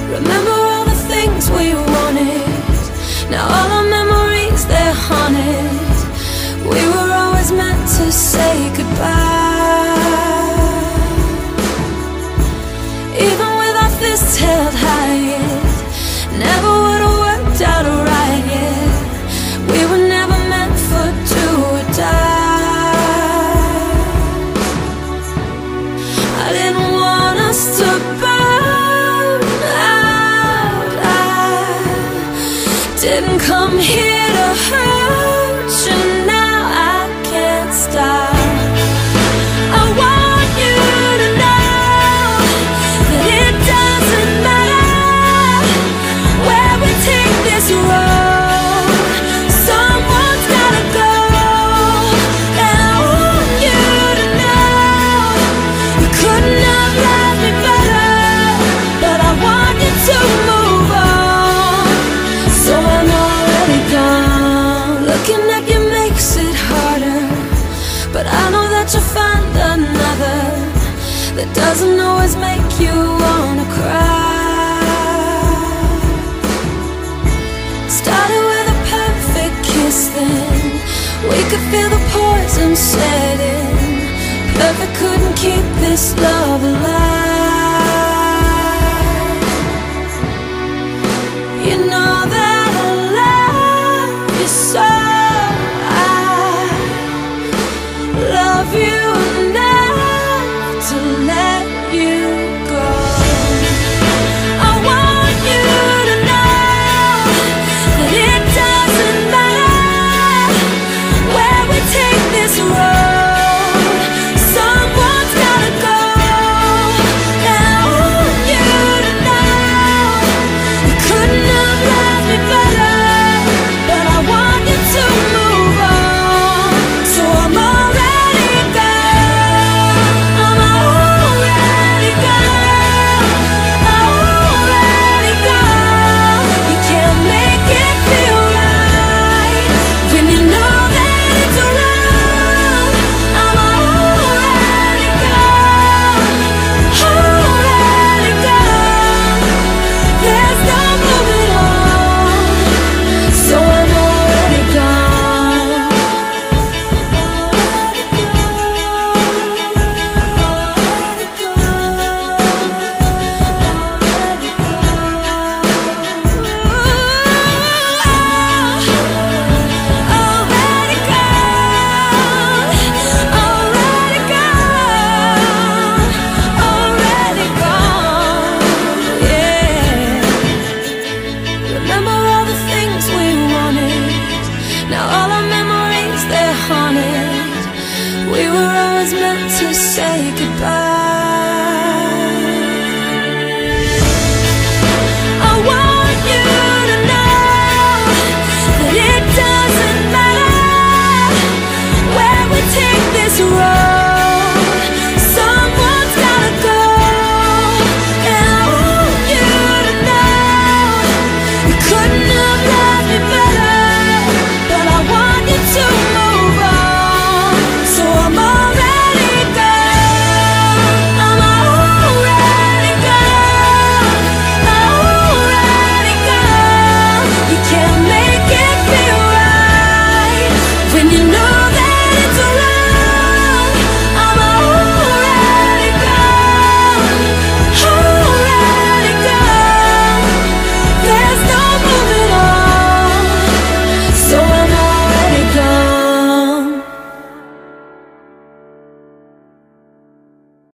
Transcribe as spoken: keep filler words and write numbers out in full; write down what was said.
Remember all the things we wanted. Now all our memories, they're haunted. We were always meant to say goodbye. Even with our fists held high, it never would have worked out right, yeah. We were never meant for do or die. I didn't want us to burn out. I didn't come here to hurt you. Now I can't stop. I want you to know that it doesn't matter where we take this road. Someone's gotta go, and I want you to know you couldn't have loved me better, but I want you to move on. So I'm already gone. Looking at you makes it harder, but I know that you'll find another that doesn't always make you wanna cry. Started with a perfect kiss, then we could feel the poison setting. Perfect couldn't keep this love alive.